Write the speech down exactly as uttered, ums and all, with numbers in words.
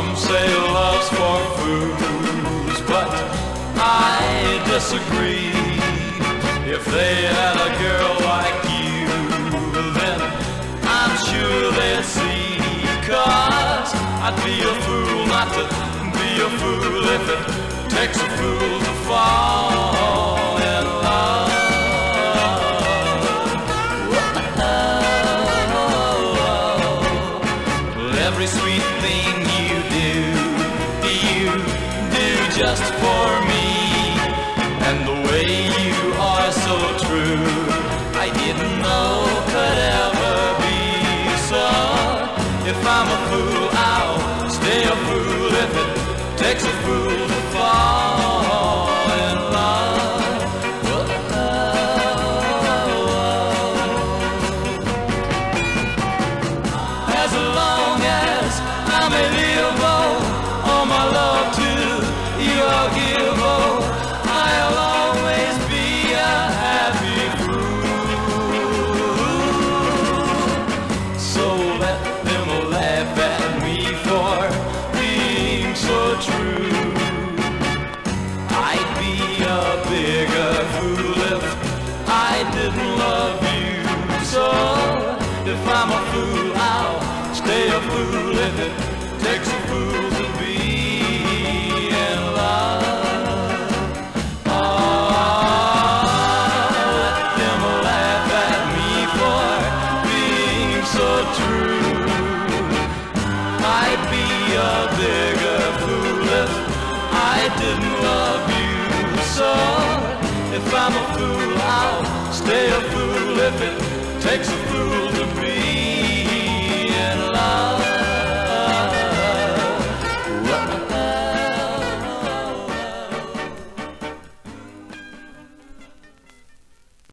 Some say love's for fools, but I disagree. If they had a girl like you, then I'm sure they'd see. 'Cause I'd be a fool not to be a fool if it takes a fool to fall in love. Well, every sweet thing you do, you do just for me. And the way you are so true, I didn't know could ever be so. If I'm a fool, I'll stay a fool if it takes a fool to fall in love. As long as I'm a little, all my love to you I'll give. Oh, I'll always be a happy fool. So let them laugh at me for being so true. I'd be a bigger fool if I didn't love you. So if I'm a fool, I'll stay a fool if it takes a fool to be in love. Oh, let them laugh at me for being so true. I'd be a bigger fool if I didn't love you. So if I'm a fool, I'll stay a fool if it takes a fool